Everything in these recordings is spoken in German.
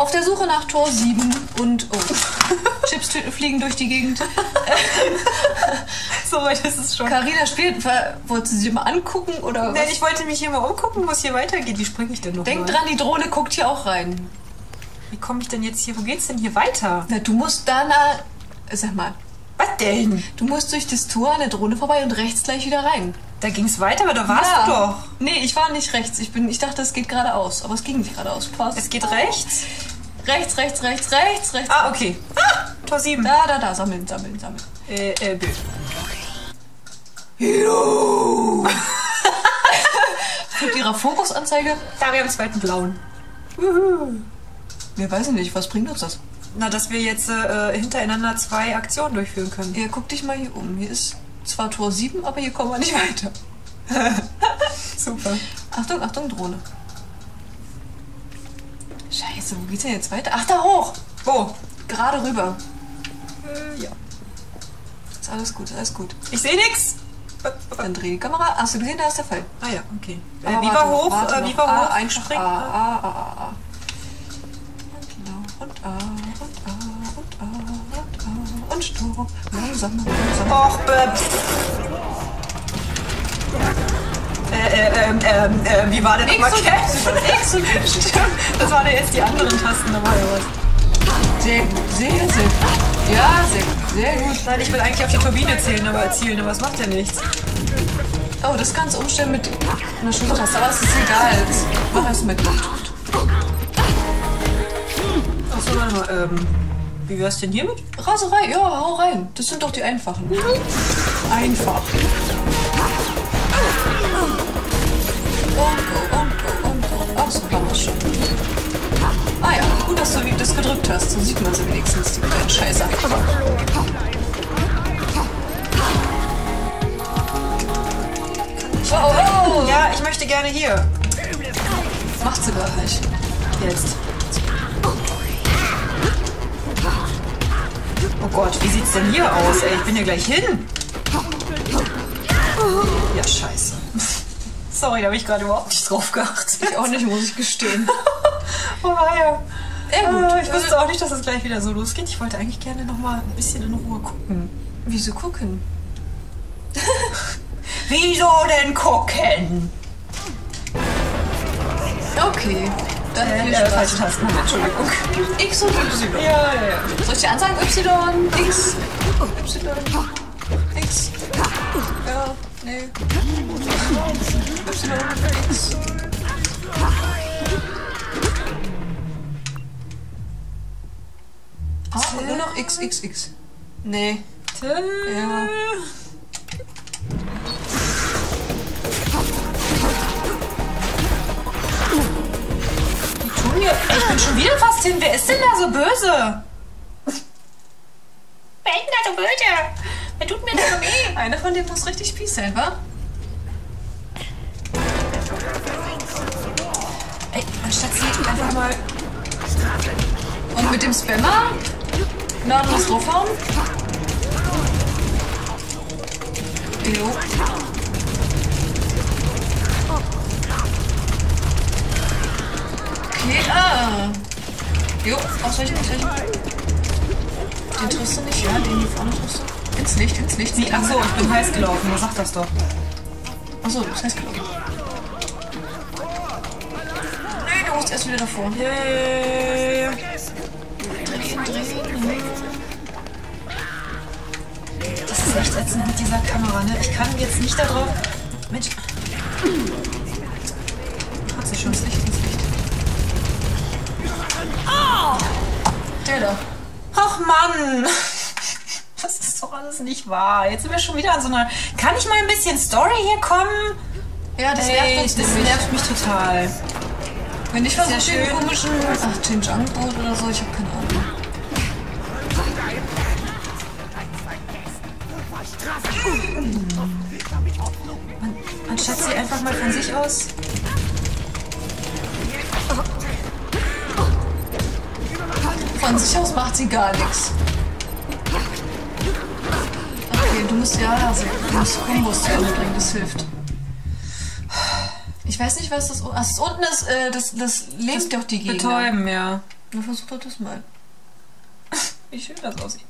Auf der Suche nach Tor 7 und... Oh. Chips fliegen durch die Gegend. So weit ist es schon. Carina spielt... Wollte sie mal angucken oder was? Nein, ich wollte mich hier mal umgucken, wo es hier weitergeht. Wie springe ich denn noch Denk dran, die Drohne guckt hier auch rein. Wie komme ich denn jetzt hier? Wo geht's denn hier weiter? Na, du musst da Sag mal. Was denn? Du musst durch das Tor an der Drohne vorbei und rechts gleich wieder rein. Da ging's weiter, aber da warst du doch. Nee, ich war nicht rechts. Ich dachte, es geht geradeaus. Aber es ging nicht geradeaus. Pass. Es geht rechts? Rechts. Ah, okay. Ah, Tor 7. Da. Sammeln. B. Mit ihrer Fokusanzeige. Da, wir haben den zweiten blauen. Wir weiß nicht, was bringt uns das? Na, dass wir jetzt hintereinander 2 Aktionen durchführen können. Ja, guck dich mal hier um. Hier ist zwar Tor 7, aber hier kommen wir nicht weiter. Super. Achtung, Drohne. Scheiße, wo geht's denn jetzt weiter? Ach, da hoch! Wo? Gerade rüber. Ja. Ist alles gut. Ich sehe nix. Dann dreh die Kamera. Hast du gesehen, da ist der Fall. Ah ja, okay. Aber Wie war hoch? warte Wie noch. war hoch? Einspringen. A. Und Stopp. Langsam. Och, wie war denn nochmal X und Y. Das waren ja jetzt die anderen Tasten normalerweise. Sehr gut. Ja, sehr gut. Nein, ich will eigentlich auf die Turbine erzielen, aber es macht ja nichts. Oh, das kannst du umstellen mit einer Schultertaste, aber es ist egal. Mach erst mit. Achso, warte mal, wie wär's denn hiermit? Raserei, ja, hau rein. Das sind doch die einfachen. Einfach. Und go. Ach, so kann man schon. Ah ja, gut, dass du das gedrückt hast. So sieht man sie wenigstens, die kleinen Scheißer. Oh. Ja, ich möchte gerne hier. Macht sie gar nicht. Jetzt. Oh Gott, wie sieht's denn hier aus, ey? Ich bin ja gleich hin. Ja, scheiße. Sorry, da habe ich gerade überhaupt nicht drauf geachtet. Ich auch nicht, muss ich gestehen. Oh ja. Ja, gut. Ich wusste auch nicht, dass es gleich wieder so losgeht. Ich wollte eigentlich gerne noch mal ein bisschen in Ruhe gucken. Wieso gucken? Wieso denn gucken? Okay. Dann viel Spaß. falsche Tasten. Entschuldigung. X und Y. Ja. Soll ich dir ansagen? Y, X, Y, X. Ja, nee. Y, X. Und nur noch X. Nee. Ja. Ich bin schon wieder fast hin. Wer ist denn da so böse? Wer ist denn da so böse? Wer tut mir da so weh? Einer von denen muss richtig fies sein, wa? Ey, anstatt sie einfach mal... Und mit dem Spammer? Na, muss draufhauen? Jo. Okay, Jo, ausweichen. Den triffst du nicht, ja? Den hier vorne triffst du? Ins Licht. Sie, achso, ich bin heiß gelaufen. Wer sagt das doch? Achso, du bist heiß gelaufen. Nee, du musst erst wieder davor. Yay. Drehen. Das ist echt ätzend mit dieser Kamera, ne? Ich kann jetzt nicht da drauf... Mensch. Hat sie schon ins Licht. Oh! Der da. Ach Mann! Das ist doch alles nicht wahr. Jetzt sind wir schon wieder an so einer... Kann ich mal ein bisschen Story hier kommen? Ja, das nervt uns. Das nervt mich total. Wenn ich versuche, Sehr den schön. komischen... Ach, Change Angebot oder so, ich habe keine Ahnung. Anstatt sie einfach mal von sich aus... Von sich aus macht sie gar nichts. Okay, du musst Kombos zu Ende bringen, das hilft. Ich weiß nicht, was das... Ach, das unten ist, das lähmt doch die Gegner. Betäuben, ja. Na, versuch doch das mal. Wie schön das aussieht.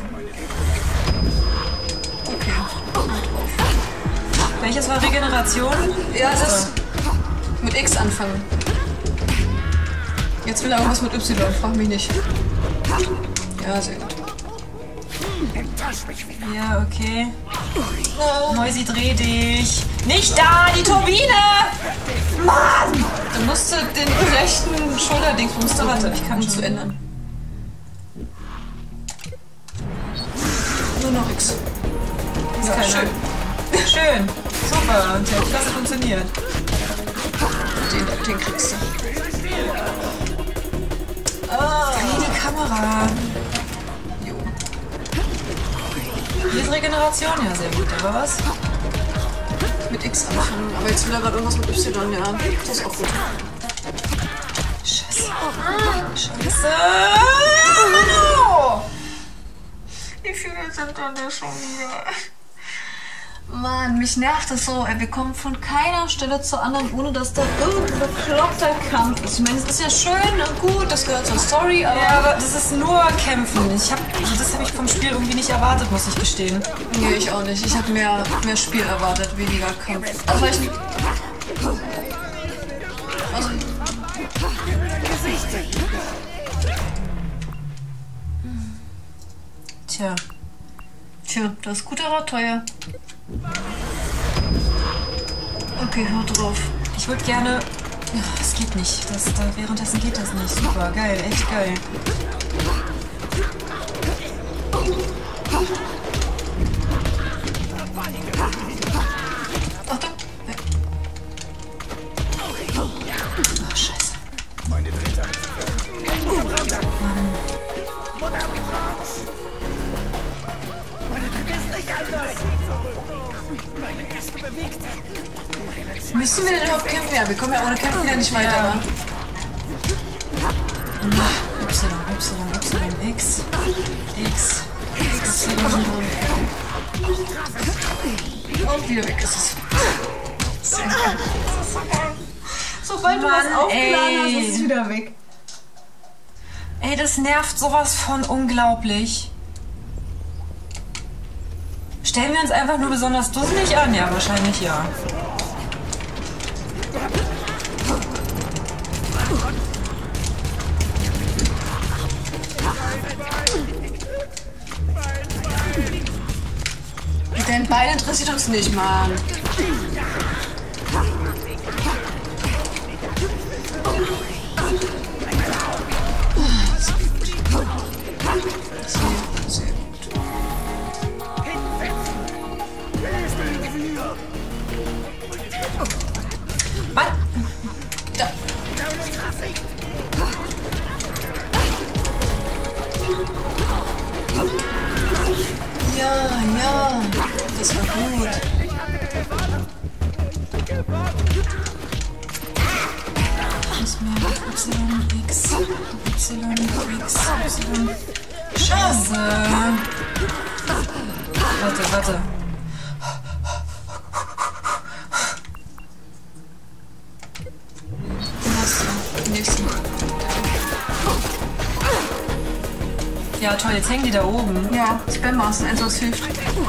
Okay. Welches war Regeneration? Ja, das ist mit X anfangen. Jetzt will er irgendwas mit Y, frag mich nicht. Ja, sehr gut. Ja, okay. Noisy, dreh dich. Nicht da, die Turbine! Mann! Du musst den rechten Schulterdingsbums da Warte, ich kann um schon zu ändern. Nur noch X. Ja, Ja, schön. Schön. Super. Und der Klasse funktioniert. Den kriegst du. Die Kamera. Jo. Hier ist Regeneration, ja, sehr gut. Aber was? Mit X anfangen. Aber jetzt will er gerade irgendwas mit Y, ja. Das ist auch gut. Scheiße. Scheiße. Wie viele sind denn da schon wieder? Mann, mich nervt das so. Wir kommen von keiner Stelle zur anderen, ohne dass da irgendein bekloppter Kampf ist. Ich meine, es ist ja schön und gut, das gehört zur Story, aber... Ja, aber das ist nur Kämpfen. Das habe ich vom Spiel irgendwie nicht erwartet, muss ich gestehen. Nee, ich auch nicht. Ich habe mehr Spiel erwartet, weniger Kampf. Also, Tja, das ist gut, aber teuer. Okay, hör drauf. Ich würde gerne... Ja, es geht nicht. Währenddessen geht das nicht. Super, geil, echt geil. Achtung! Oh, scheiße. Müssen wir denn überhaupt kämpfen? Ja, wir kommen ja ohne Kämpfen ja nicht weiter. Ja. Ne? X, Y. Und wieder weg ist es. Sehr gut. Sobald du was aufgeladen hast, ist es wieder weg. Ey, das nervt sowas von unglaublich. Stellen wir uns einfach nur besonders dusselig an? Ja, wahrscheinlich ja. Dein Bein interessiert uns nicht, Mann. Sehr gut. Was? Da. Ja, das war gut. Nicht mehr. Y, X, Y, X, Y. Scheiße. Warte. Den hast du. Den nächsten. Ja, toll, jetzt hängen die da oben. Ja, Spam-Maßen, etwas hilft.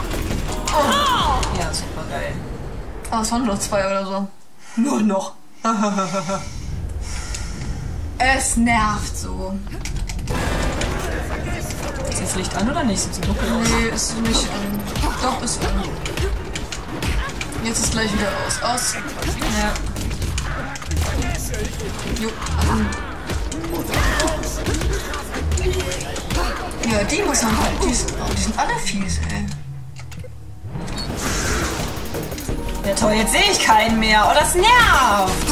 Ja, super geil. Ah, es waren noch 2 oder so. Nur noch. Es nervt so. Ist jetzt Licht an oder nicht? Sieht so dunkel aus. Nee, ist nicht an. Doch, ist an. Jetzt ist gleich wieder aus. Aus. Ja. Jo, an. Ja, die muss man halt. Die sind alle fies, ey. Ja toll, jetzt sehe ich keinen mehr. Oh, das nervt.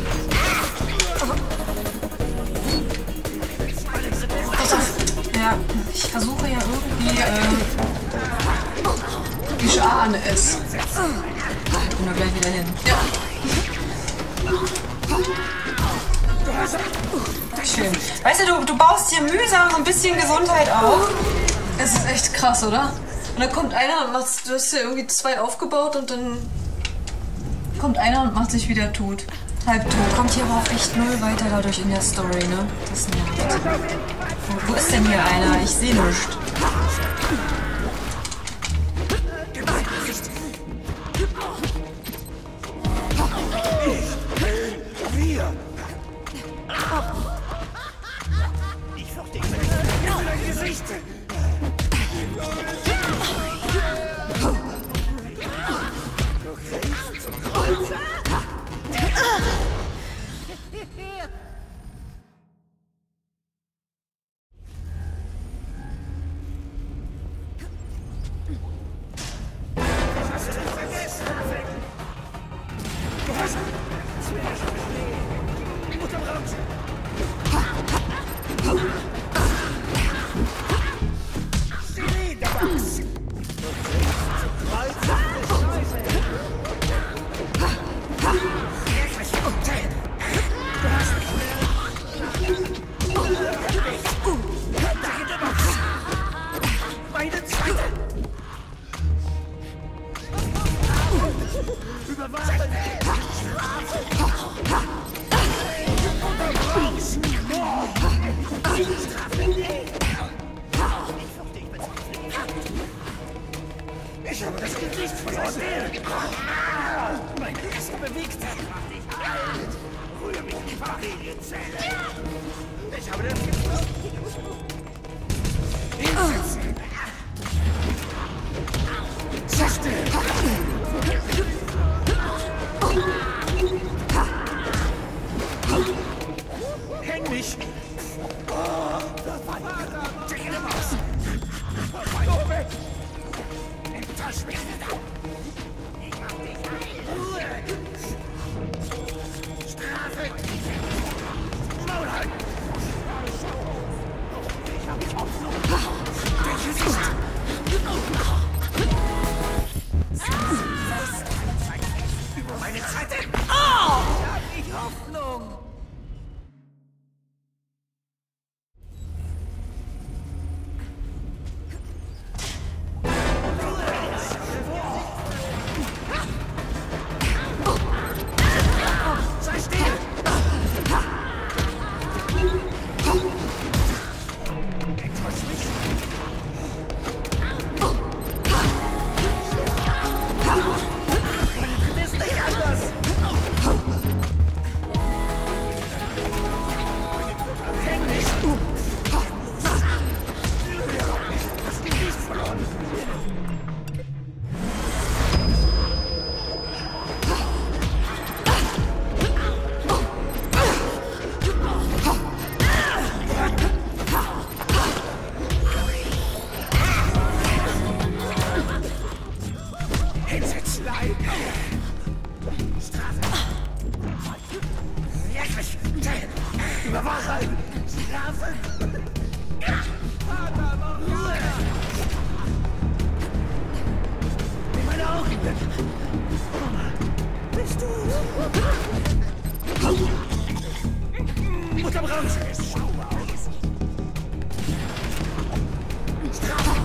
Pass auf. Ja, ich versuche ja irgendwie... Ich ahne es. Ich bin da gleich wieder hin. Ja. Schön. Weißt du baust hier mühsam so ein bisschen Gesundheit auf. Es ist echt krass, oder? Und dann kommt einer und macht, du hast ja irgendwie 2 aufgebaut und dann kommt einer und macht sich wieder tot. Halbtot. Kommt hier aber auch echt null weiter dadurch in der Story, ne? Das nervt. Wo ist denn hier einer? Ich sehe nichts. Ich habe das Gesicht verloren. Mein Geist bewegt hat. Mach dich alt. Rühr mich in die Familienzelle. Ich habe das Gesicht. Hinsetzen. Sachte. Häng mich. Oh, das war die dicke Maus. Go weg. Tasch mich nicht ab. Ich mach dich ein. Ruhe. Strafe. Maul halten. Ich hab Hoffnung. Dein Gesicht. Über meine Zeit. Oh! Ich hab nicht Hoffnung. Überwachen! Strafen! Vater, noch Ruhe! Nimm meine Augen weg! Bist du? Mutter Braun! Schau aus! Strafe!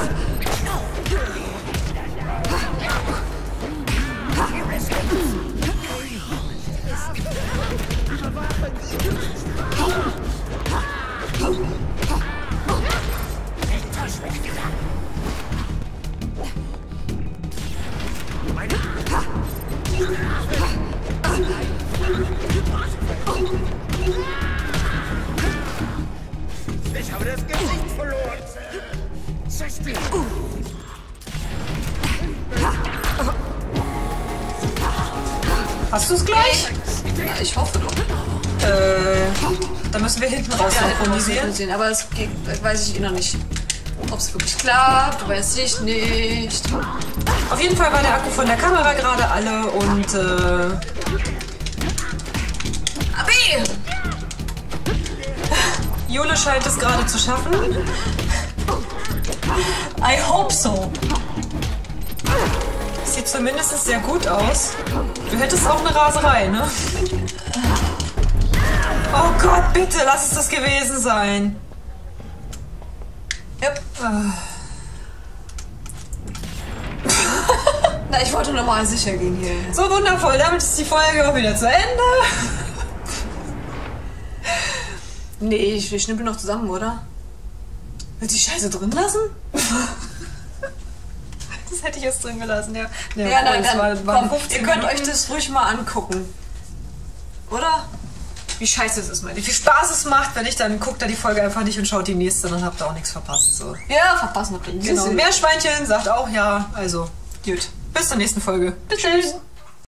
Ich habe das Gesicht verloren. Hast du es gleich? Ja, ich hoffe doch. Da müssen wir hinten raus synchronisieren. Aber es geht, weiß ich noch nicht. Ob es wirklich klappt, weiß ich nicht. Auf jeden Fall war der Akku von der Kamera gerade alle und Abi! Jule scheint es gerade zu schaffen. I hope so. Sieht zumindest sehr gut aus. Du hättest auch eine Raserei, ne? Oh Gott, bitte, lass es das gewesen sein. Yep. Na, ich wollte nochmal sicher gehen hier. So wundervoll, damit ist die Folge auch wieder zu Ende. Nee, wir schnippeln noch zusammen, oder? Willst du die Scheiße drin lassen? Das hätte ich jetzt drin gelassen, ja. Ja, obwohl, dann waren komm, 15 ihr könnt Minuten. euch das ruhig mal angucken. Oder? Wie scheiße es ist, meine ich. Wie viel Spaß es macht, wenn ich dann guckt da die Folge einfach nicht und schaut die nächste, dann habt ihr auch nichts verpasst. So. Ja, verpassen habt ihr nichts. Genau. Meerschweinchen sagt auch ja. Also, gut. Bis zur nächsten Folge. Tschüss.